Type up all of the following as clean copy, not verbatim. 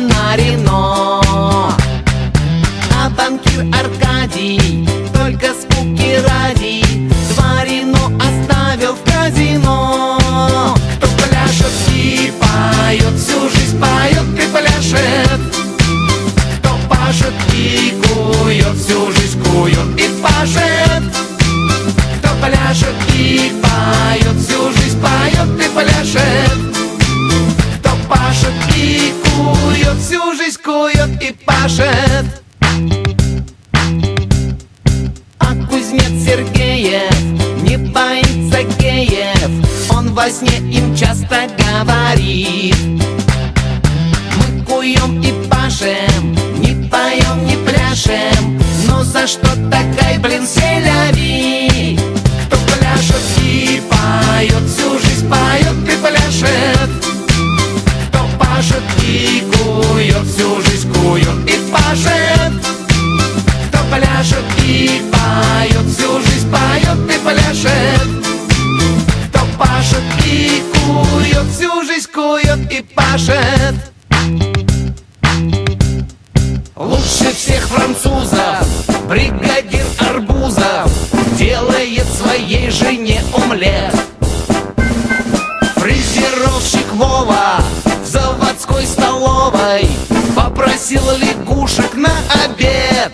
на Рено. А банкир Аркадий только скуки ради два Рено оставил в казино. Кто пляшет и поет, всю жизнь поет и пляшет. Кто пашет и кует, всю жизнь кует и пашет. Кто пляшет и поет, всю жизнь поет и пляшет. Кто пашет и кует, всю жизнь кует и пашет. А кузнец Сергеев не боится геев, он во сне им часто говорит: мы куем и пашем, не поем, не пляшем, но за что такая, блин, селяви? Кто пляшет и поет, всю жизнь поет и пляшет. Кто пашет и кует, всю жизнь кует и пашет. Кто пляшет и поет, всю жизнь поет и пляшет. Кто пашет и кует, всю жизнь кует и пашет. Лучше всех французов бригадир Арбузов делает своей жене омлет. Фрезеровщик Вова в заводской столовой попросил лягушек на обед.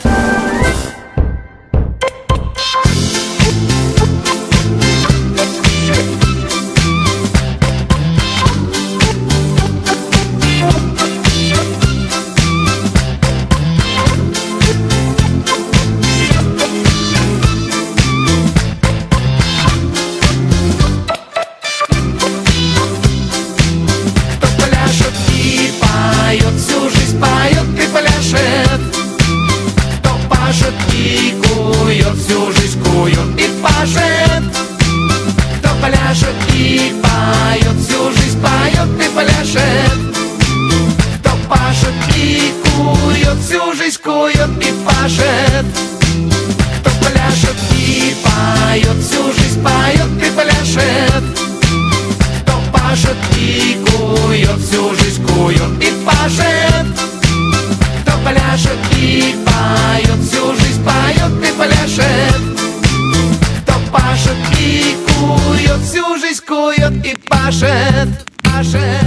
Всю жизнь поет и пляшет. Кто пашет и кует, всю жизнь кует и пашет. Кто пляшет и поет, всю жизнь поет и пляшет. Кто пашет и кует, всю жизнь кует и пашет. Кто пляшет и поет, всю жизнь поет и пляшет. Кто пашет и кует, всю жизнь кует и пашет. Кто пляшет и поет, всю жизнь поет и пляшет. Кто пашет и кует, всю жизнь кует и пашет, пашет.